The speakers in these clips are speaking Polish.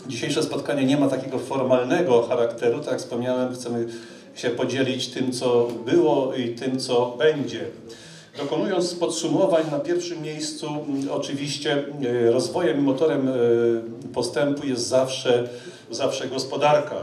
Dzisiejsze spotkanie nie ma takiego formalnego charakteru, tak jak wspomniałem, chcemy się podzielić tym, co było i tym, co będzie. Dokonując podsumowań, na pierwszym miejscu oczywiście rozwojem i motorem postępu jest zawsze gospodarka.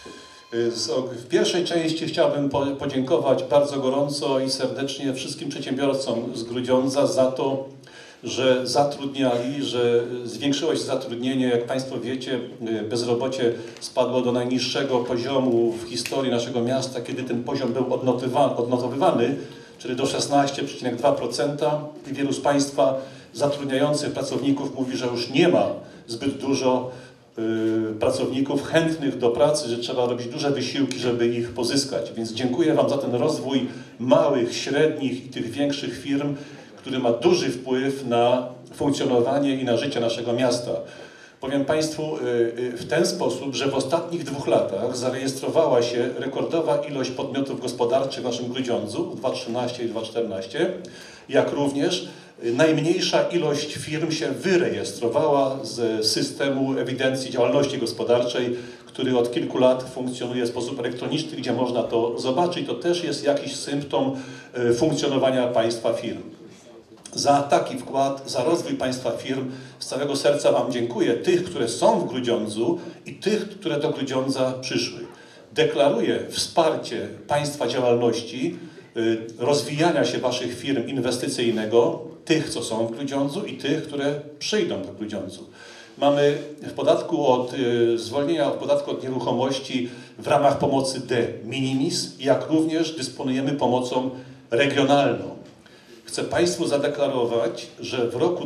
W pierwszej części chciałbym podziękować bardzo gorąco i serdecznie wszystkim przedsiębiorcom z Grudziądza za to, że zatrudniali, że zwiększyło się zatrudnienie. Jak Państwo wiecie, bezrobocie spadło do najniższego poziomu w historii naszego miasta, kiedy ten poziom był odnotowywany, czyli do 16,2%. I wielu z Państwa zatrudniających pracowników mówi, że już nie ma zbyt dużo pracowników chętnych do pracy, że trzeba robić duże wysiłki, żeby ich pozyskać. Więc dziękuję Wam za ten rozwój małych, średnich i tych większych firm, który ma duży wpływ na funkcjonowanie i na życie naszego miasta. Powiem Państwu w ten sposób, że w ostatnich 2 latach zarejestrowała się rekordowa ilość podmiotów gospodarczych w naszym Grudziądzu w 2013 i 2014, jak również najmniejsza ilość firm się wyrejestrowała z systemu ewidencji działalności gospodarczej, który od kilku lat funkcjonuje w sposób elektroniczny, gdzie można to zobaczyć. To też jest jakiś symptom funkcjonowania państwa firm. Za taki wkład, za rozwój państwa firm z całego serca Wam dziękuję. Tych, które są w Grudziądzu i tych, które do Grudziądza przyszły. Deklaruję wsparcie państwa działalności, rozwijania się Waszych firm inwestycyjnego, tych, co są w Grudziądzu i tych, które przyjdą do Grudziądzu. Mamy zwolnienia od podatku od nieruchomości w ramach pomocy de minimis, jak również dysponujemy pomocą regionalną. Chcę Państwu zadeklarować, że w roku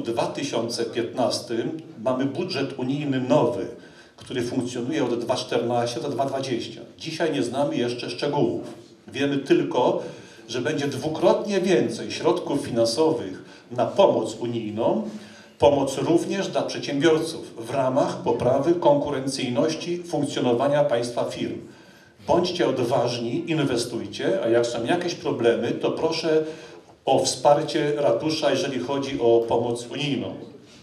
2015 mamy budżet unijny nowy, który funkcjonuje od 2014 do 2020. Dzisiaj nie znamy jeszcze szczegółów. Wiemy tylko, że będzie dwukrotnie więcej środków finansowych na pomoc unijną, pomoc również dla przedsiębiorców w ramach poprawy konkurencyjności funkcjonowania państwa firm. Bądźcie odważni, inwestujcie, a jak są jakieś problemy, to proszę o wsparcie ratusza, jeżeli chodzi o pomoc unijną.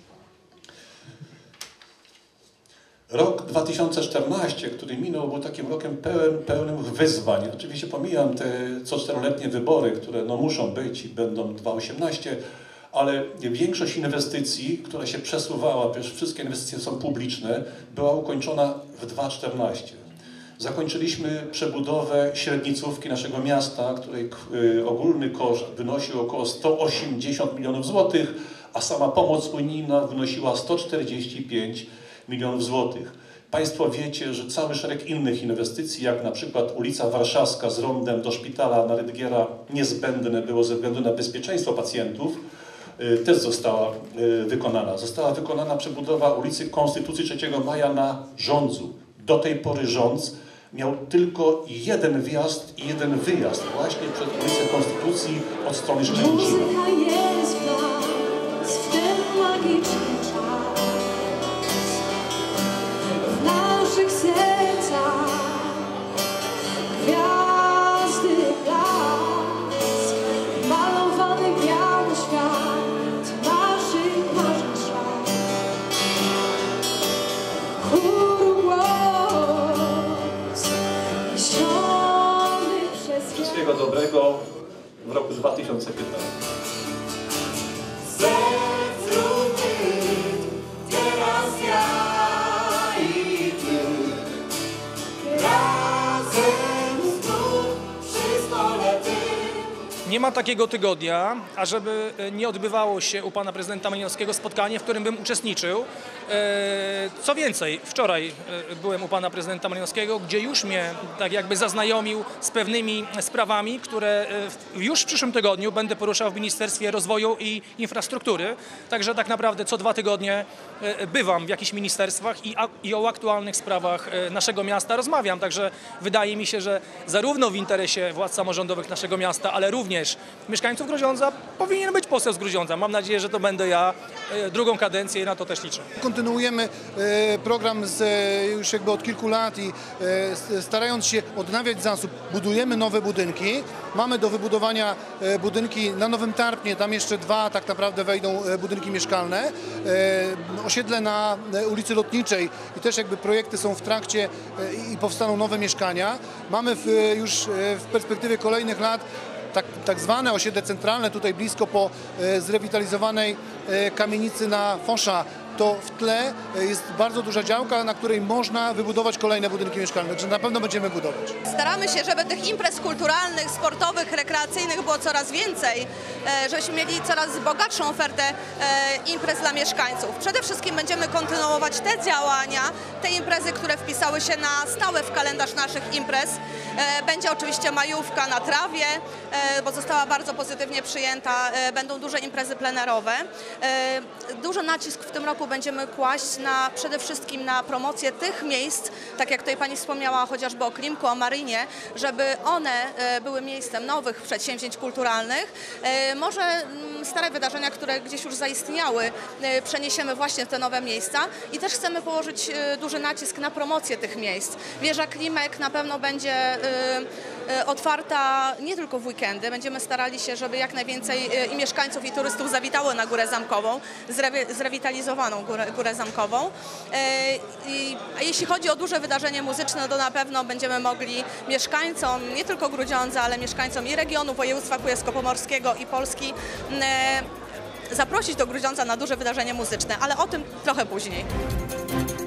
Rok 2014, który minął, był takim rokiem pełnym wyzwań. Oczywiście pomijam te co 4-letnie wybory, które muszą być i będą 2018, ale większość inwestycji, która się przesuwała, przecież wszystkie inwestycje są publiczne, była ukończona w 2014. Zakończyliśmy przebudowę średnicówki naszego miasta, której ogólny koszt wynosił około 180 milionów złotych, a sama pomoc unijna wynosiła 145 milionów złotych. Państwo wiecie, że cały szereg innych inwestycji, jak na przykład ulica Warszawska z rondem do szpitala na Rydgiera, niezbędne było ze względu na bezpieczeństwo pacjentów, też została wykonana. Została wykonana przebudowa ulicy Konstytucji 3 Maja na Żądzu. Do tej pory Żądz miał tylko jeden wjazd i jeden wyjazd właśnie przed ulicę Konstytucji od strony Szczęcina. Muzyka jest w nas, w ten magiczny czas, w naszych sercach gwiazdy blask, malowany biały świat naszych marzeń szat. Chóru głos ściągny przez Wszystkiego dobrego w roku 2015. serc równy, teraz ja i ty, razem znów przy stole tym. Nie ma takiego tygodnia, ażeby nie odbywało się u pana prezydenta Malinowskiego spotkanie, w którym bym uczestniczył. Co więcej, wczoraj byłem u pana prezydenta Malinowskiego, gdzie już mnie tak jakby zaznajomił z pewnymi sprawami, które już w przyszłym tygodniu będę poruszał w Ministerstwie Rozwoju i Infrastruktury. Także tak naprawdę co 2 tygodnie bywam w jakichś ministerstwach i o aktualnych sprawach naszego miasta rozmawiam. Także wydaje mi się, że zarówno w interesie władz samorządowych naszego miasta, ale również również mieszkańców Grudziądza, powinien być poseł z Grudziądza. Mam nadzieję, że to będę ja drugą kadencję i na to też liczę. Kontynuujemy program już jakby od kilku lat i starając się odnawiać zasób, budujemy nowe budynki. Mamy do wybudowania budynki na Nowym Tarpnie, tam jeszcze 2 tak naprawdę wejdą budynki mieszkalne. Osiedle na ulicy Lotniczej i też jakby projekty są w trakcie i powstaną nowe mieszkania. Mamy już w perspektywie kolejnych lat tak zwane osiedle centralne, tutaj blisko po zrewitalizowanej kamienicy na Fosza. To w tle jest bardzo duża działka, na której można wybudować kolejne budynki mieszkalne, także na pewno będziemy budować. Staramy się, żeby tych imprez kulturalnych, sportowych, rekreacyjnych było coraz więcej, żebyśmy mieli coraz bogatszą ofertę imprez dla mieszkańców. Przede wszystkim będziemy kontynuować te działania, te imprezy, które wpisały się na stałe w kalendarz naszych imprez. Będzie oczywiście majówka na trawie, bo została bardzo pozytywnie przyjęta. Będą duże imprezy plenerowe. Duży nacisk w tym roku będziemy kłaść przede wszystkim na promocję tych miejsc, tak jak tutaj Pani wspomniała chociażby o Klimku, o Marynie, żeby one były miejscem nowych przedsięwzięć kulturalnych. Może stare wydarzenia, które gdzieś już zaistniały, przeniesiemy właśnie w te nowe miejsca i też chcemy położyć duży nacisk na promocję tych miejsc. Wieża Klimek na pewno będzie otwarta nie tylko w weekendy. Będziemy starali się, żeby jak najwięcej i mieszkańców, i turystów zawitało na Górę Zamkową, zrewitalizowaną Górę Zamkową. A jeśli chodzi o duże wydarzenie muzyczne, to na pewno będziemy mogli mieszkańcom nie tylko Grudziądza, ale mieszkańcom i regionu województwa kujawsko-pomorskiego i Polski zaprosić do Grudziądza na duże wydarzenie muzyczne, ale o tym trochę później.